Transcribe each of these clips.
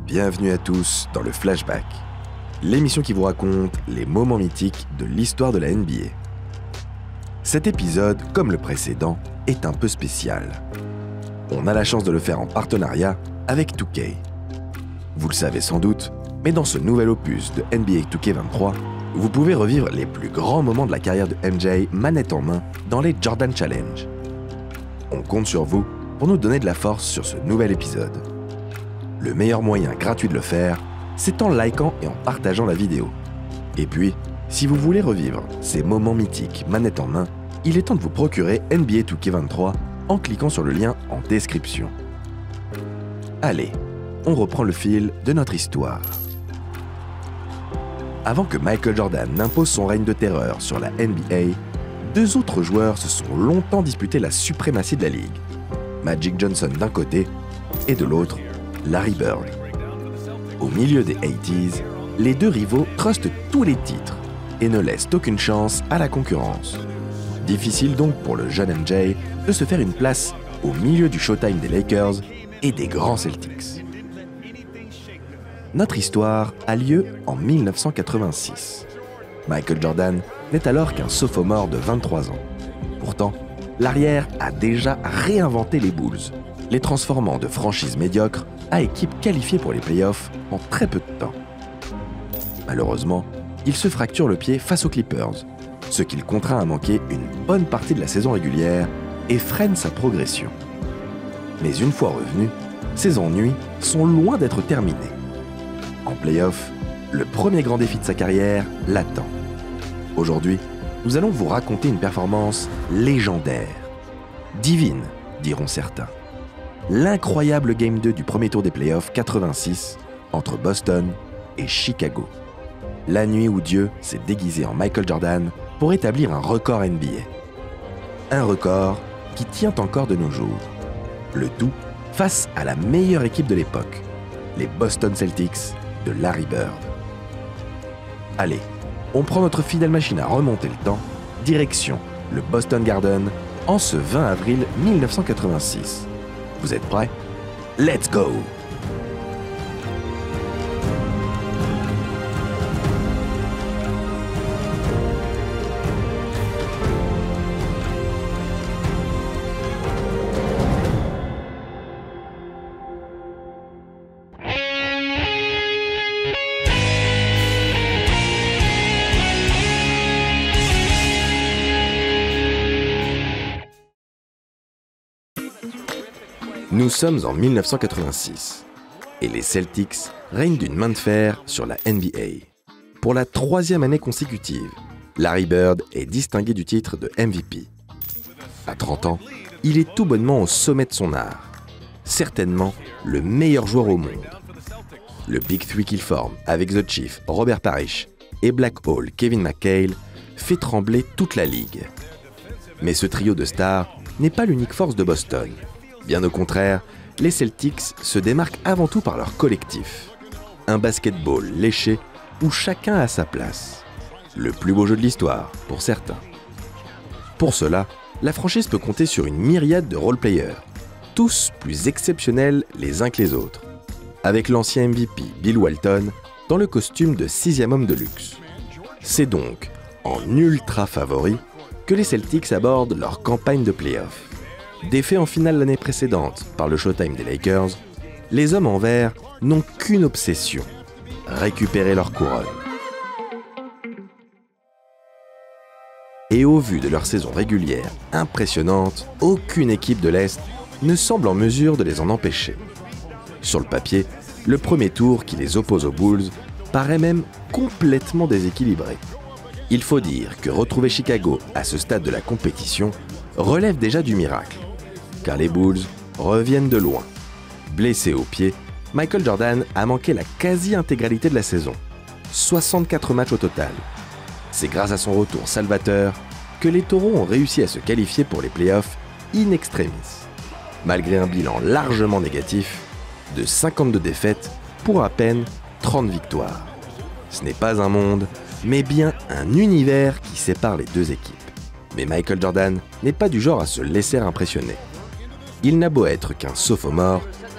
Bienvenue à tous dans le Flashback, l'émission qui vous raconte les moments mythiques de l'histoire de la NBA. Cet épisode, comme le précédent, est un peu spécial. On a la chance de le faire en partenariat avec 2K. Vous le savez sans doute, mais dans ce nouvel opus de NBA 2K23, vous pouvez revivre les plus grands moments de la carrière de MJ manette en main dans les Jordan Challenge. On compte sur vous pour nous donner de la force sur ce nouvel épisode. Le meilleur moyen gratuit de le faire, c'est en likant et en partageant la vidéo. Et puis, si vous voulez revivre ces moments mythiques manette en main, il est temps de vous procurer NBA 2K23 en cliquant sur le lien en description. Allez, on reprend le fil de notre histoire. Avant que Michael Jordan n'impose son règne de terreur sur la NBA, deux autres joueurs se sont longtemps disputés la suprématie de la ligue. Magic Johnson d'un côté et de l'autre, Larry Bird. Au milieu des 80s, les deux rivaux trustent tous les titres et ne laissent aucune chance à la concurrence. Difficile donc pour le jeune MJ de se faire une place au milieu du Showtime des Lakers et des grands Celtics. Notre histoire a lieu en 1986. Michael Jordan n'est alors qu'un sophomore de 23 ans. Pourtant, l'arrière a déjà réinventé les Bulls, les transformant de franchise médiocre à équipe qualifiée pour les playoffs en très peu de temps. Malheureusement, il se fracture le pied face aux Clippers, ce qui le contraint à manquer une bonne partie de la saison régulière et freine sa progression. Mais une fois revenu, ses ennuis sont loin d'être terminés. En playoff, le premier grand défi de sa carrière l'attend. Aujourd'hui, nous allons vous raconter une performance légendaire. Divine, diront certains. L'incroyable Game 2 du premier tour des playoffs 86 entre Boston et Chicago. La nuit où Dieu s'est déguisé en Michael Jordan pour établir un record NBA. Un record qui tient encore de nos jours. Le tout face à la meilleure équipe de l'époque, les Boston Celtics de Larry Bird. Allez, on prend notre fidèle machine à remonter le temps, direction le Boston Garden en ce 20 avril 1986. Vous êtes prêts? Let's go! Nous sommes en 1986 et les Celtics règnent d'une main de fer sur la NBA. Pour la troisième année consécutive, Larry Bird est distingué du titre de MVP. À 30 ans, il est tout bonnement au sommet de son art. Certainement le meilleur joueur au monde. Le Big Three qu'il forme avec The Chief, Robert Parrish et Black Hole, Kevin McHale, fait trembler toute la ligue. Mais ce trio de stars n'est pas l'unique force de Boston. Bien au contraire, les Celtics se démarquent avant tout par leur collectif. Un basketball léché où chacun a sa place. Le plus beau jeu de l'histoire, pour certains. Pour cela, la franchise peut compter sur une myriade de role-players, tous plus exceptionnels les uns que les autres. Avec l'ancien MVP Bill Walton dans le costume de 6e homme de luxe. C'est donc en ultra favori que les Celtics abordent leur campagne de play-off. Défaits en finale l'année précédente par le Showtime des Lakers, les hommes en vert n'ont qu'une obsession, récupérer leur couronne. Et au vu de leur saison régulière impressionnante, aucune équipe de l'Est ne semble en mesure de les en empêcher. Sur le papier, le premier tour qui les oppose aux Bulls paraît même complètement déséquilibré. Il faut dire que retrouver Chicago à ce stade de la compétition relève déjà du miracle. Car les Bulls reviennent de loin. Blessé au pied, Michael Jordan a manqué la quasi-intégralité de la saison. 64 matchs au total. C'est grâce à son retour salvateur que les Taureaux ont réussi à se qualifier pour les playoffs in extremis. Malgré un bilan largement négatif, de 52 défaites pour à peine 30 victoires. Ce n'est pas un monde, mais bien un univers qui sépare les deux équipes. Mais Michael Jordan n'est pas du genre à se laisser impressionner. Il n'a beau être qu'un sophomore,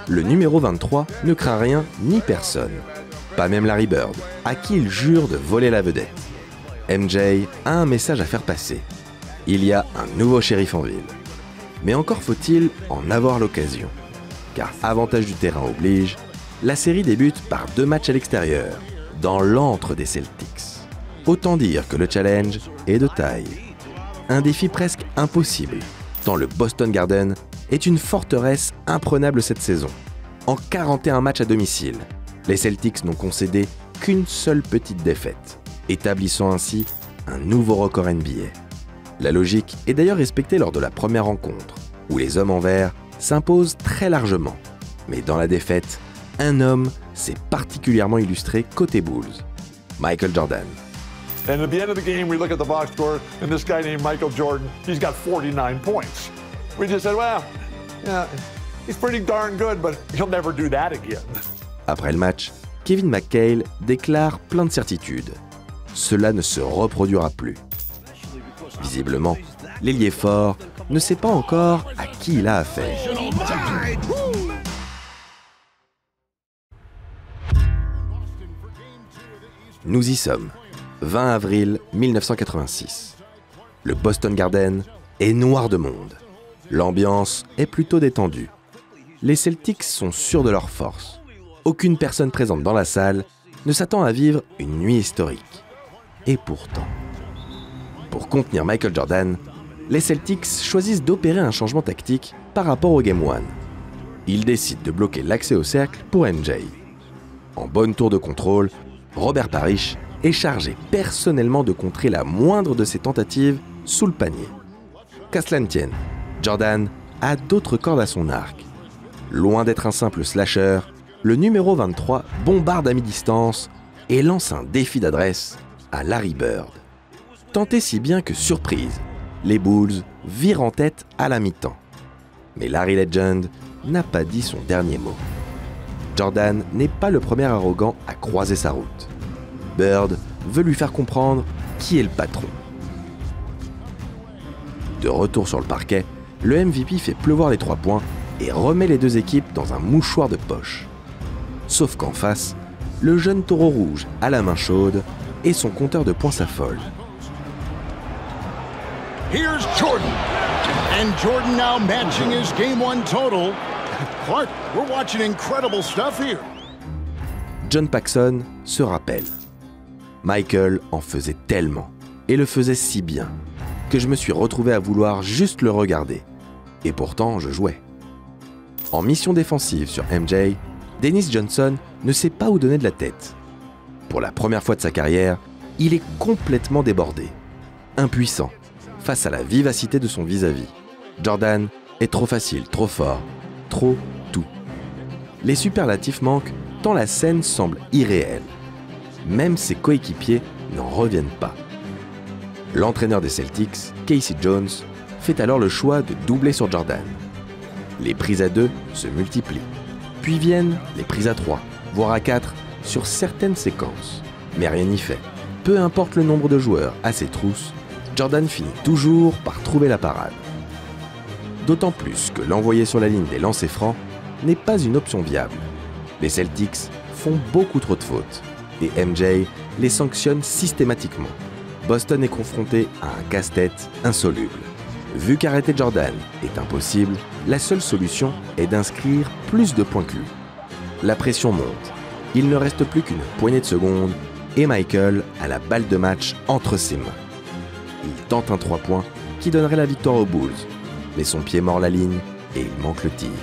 le numéro 23 ne craint rien ni personne. Pas même Larry Bird, à qui il jure de voler la vedette. MJ a un message à faire passer. Il y a un nouveau shérif en ville. Mais encore faut-il en avoir l'occasion. Car avantage du terrain oblige, la série débute par 2 matchs à l'extérieur, dans l'antre des Celtics. Autant dire que le challenge est de taille. Un défi presque impossible, tant le Boston Garden est une forteresse imprenable cette saison. En 41 matchs à domicile, les Celtics n'ont concédé qu'une seule petite défaite, établissant ainsi un nouveau record NBA. La logique est d'ailleurs respectée lors de la première rencontre, où les hommes en vert s'imposent très largement. Mais dans la défaite, un homme s'est particulièrement illustré côté Bulls, Michael Jordan. And at the end of the game, we look at the box score, and this guy named Michael Jordan, he's got 49 points. We just said, well, yeah, he's pretty darn good, but he'll never do that again. Après le match, Kevin McHale déclare plein de certitudes. Cela ne se reproduira plus. Visiblement, l'ailier fort ne sait pas encore à qui il a affaire. Nous y sommes, 20 avril 1986. Le Boston Garden est noir de monde. L'ambiance est plutôt détendue. Les Celtics sont sûrs de leur force. Aucune personne présente dans la salle ne s'attend à vivre une nuit historique. Et pourtant, pour contenir Michael Jordan, les Celtics choisissent d'opérer un changement tactique par rapport au Game 1. Ils décident de bloquer l'accès au cercle pour MJ. En bonne tour de contrôle, Robert Parrish est chargé personnellement de contrer la moindre de ses tentatives sous le panier. Qu'à cela ne tienne, Jordan a d'autres cordes à son arc. Loin d'être un simple slasher, le numéro 23 bombarde à mi-distance et lance un défi d'adresse à Larry Bird. Tant et si bien que, surprise, les Bulls virent en tête à la mi-temps. Mais Larry Legend n'a pas dit son dernier mot. Jordan n'est pas le premier arrogant à croiser sa route. Bird veut lui faire comprendre qui est le patron. De retour sur le parquet, le MVP fait pleuvoir les 3 points et remet les 2 équipes dans un mouchoir de poche. Sauf qu'en face, le jeune taureau rouge a la main chaude et son compteur de points s'affole. Here's Jordan. And Jordan now matching his game 1 total. Clark, we're watching incredible stuff here. John Paxson se rappelle. Michael en faisait tellement, et le faisait si bien, que je me suis retrouvé à vouloir juste le regarder. Et pourtant, je jouais. En mission défensive sur MJ, Dennis Johnson ne sait pas où donner de la tête. Pour la première fois de sa carrière, il est complètement débordé, impuissant, face à la vivacité de son vis-à-vis. Jordan est trop facile, trop fort, trop tout. Les superlatifs manquent tant la scène semble irréelle. Même ses coéquipiers n'en reviennent pas. L'entraîneur des Celtics, Casey Jones, fait alors le choix de doubler sur Jordan. Les prises à 2 se multiplient. Puis viennent les prises à 3, voire à 4, sur certaines séquences. Mais rien n'y fait. Peu importe le nombre de joueurs à ses trousses, Jordan finit toujours par trouver la parade. D'autant plus que l'envoyer sur la ligne des lancers francs n'est pas une option viable. Les Celtics font beaucoup trop de fautes et MJ les sanctionne systématiquement. Boston est confronté à un casse-tête insoluble. Vu qu'arrêter Jordan est impossible, la seule solution est d'inscrire plus de points que lui. La pression monte. Il ne reste plus qu'une poignée de secondes et Michael a la balle de match entre ses mains. Il tente un 3 points qui donnerait la victoire aux Bulls, mais son pied mord la ligne et il manque le tir.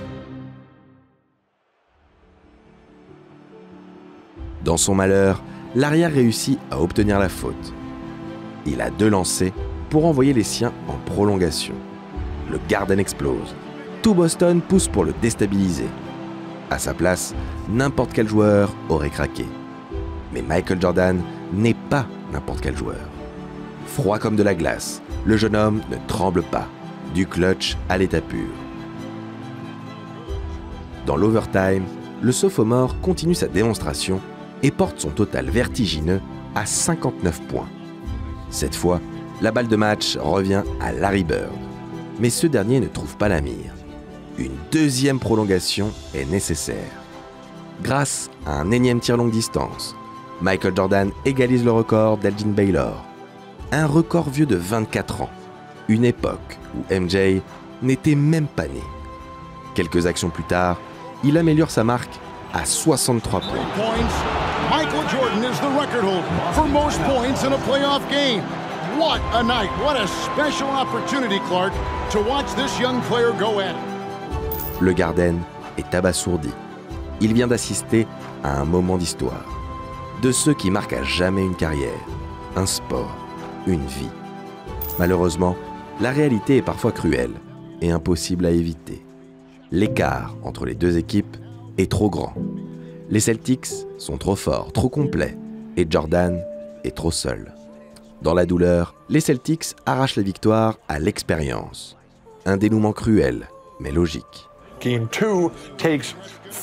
Dans son malheur, l'arrière réussit à obtenir la faute. Il a 2 lancers pour envoyer les siens en prolongation. Le Garden explose. Tout Boston pousse pour le déstabiliser. À sa place, n'importe quel joueur aurait craqué. Mais Michael Jordan n'est pas n'importe quel joueur. Froid comme de la glace, le jeune homme ne tremble pas, du clutch à l'état pur. Dans l'overtime, le sophomore continue sa démonstration et porte son total vertigineux à 59 points. Cette fois, la balle de match revient à Larry Bird, mais ce dernier ne trouve pas la mire. une deuxième prolongation est nécessaire. Grâce à un énième tir longue distance, Michael Jordan égalise le record d'Elgin Baylor. Un record vieux de 24 ans, une époque où MJ n'était même pas né. Quelques actions plus tard, il améliore sa marque à 63 points. Michael Jordan is the record holder for most points in a playoff game. What a night, what a special opportunity, Clark, to watch this young player go at it. Le Garden est abasourdi. Il vient d'assister à un moment d'histoire. De ceux qui marquent à jamais une carrière, un sport, une vie. Malheureusement, la réalité est parfois cruelle et impossible à éviter. L'écart entre les deux équipes est trop grand. Les Celtics sont trop forts, trop complets, et Jordan est trop seul. Dans la douleur, les Celtics arrachent la victoire à l'expérience. Un dénouement cruel, mais logique. Game 2 takes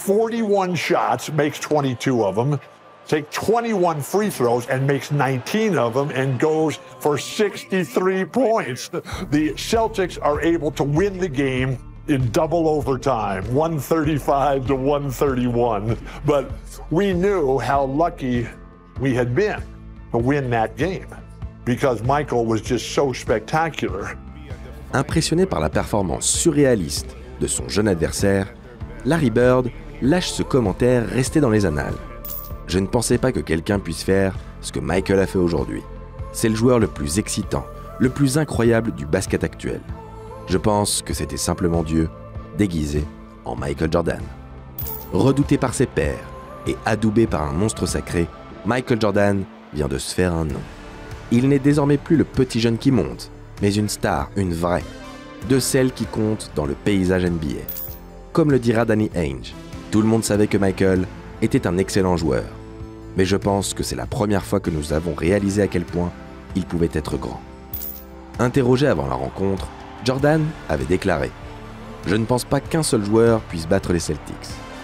41 shots, makes 22 of them, takes 21 free throws and makes 19 of them and goes for 63 points. The Celtics are able to win the game in double overtime, 135 to 131. But we knew how lucky we had been to win that game because Michael was just so spectacular. Impressionné par la performance surréaliste de son jeune adversaire, Larry Bird lâche ce commentaire resté dans les annales. Je ne pensais pas que quelqu'un puisse faire ce que Michael a fait aujourd'hui. C'est le joueur le plus excitant, le plus incroyable du basket actuel. Je pense que c'était simplement Dieu, déguisé en Michael Jordan. Redouté par ses pairs et adoubé par un monstre sacré, Michael Jordan vient de se faire un nom. Il n'est désormais plus le petit jeune qui monte, mais une star, une vraie, de celles qui comptent dans le paysage NBA. Comme le dira Danny Ainge, tout le monde savait que Michael était un excellent joueur, mais je pense que c'est la première fois que nous avons réalisé à quel point il pouvait être grand. Interrogé avant la rencontre, Jordan avait déclaré « Je ne pense pas qu'un seul joueur puisse battre les Celtics. »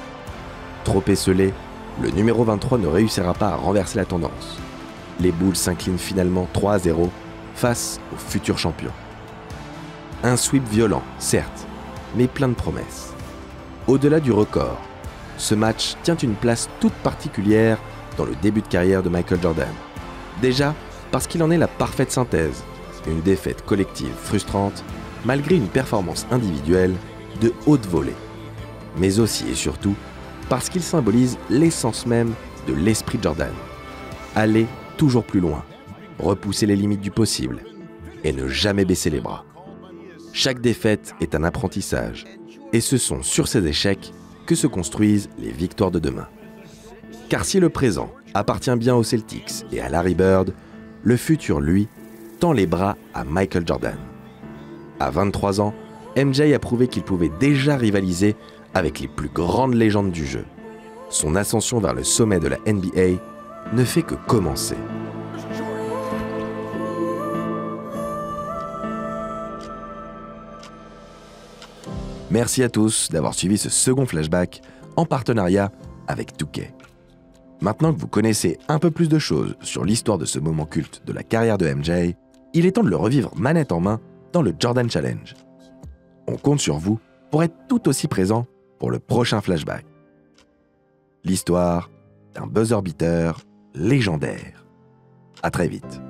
Trop esselé, le numéro 23 ne réussira pas à renverser la tendance. Les Bulls s'inclinent finalement 3-0 face aux futurs champions. Un sweep violent, certes, mais plein de promesses. Au-delà du record, ce match tient une place toute particulière dans le début de carrière de Michael Jordan. Déjà parce qu'il en est la parfaite synthèse, une défaite collective frustrante malgré une performance individuelle de haute volée. Mais aussi et surtout parce qu'il symbolise l'essence même de l'esprit de Jordan. Aller toujours plus loin, repousser les limites du possible et ne jamais baisser les bras. Chaque défaite est un apprentissage et ce sont sur ces échecs que se construisent les victoires de demain. Car si le présent appartient bien aux Celtics et à Larry Bird, le futur, lui, tend les bras à Michael Jordan. À 23 ans, MJ a prouvé qu'il pouvait déjà rivaliser avec les plus grandes légendes du jeu. Son ascension vers le sommet de la NBA ne fait que commencer. Merci à tous d'avoir suivi ce second flashback en partenariat avec 2K. Maintenant que vous connaissez un peu plus de choses sur l'histoire de ce moment culte de la carrière de MJ, il est temps de le revivre manette en main dans le Jordan Challenge. On compte sur vous pour être tout aussi présent pour le prochain flashback. L'histoire d'un buzzer beater légendaire. À très vite.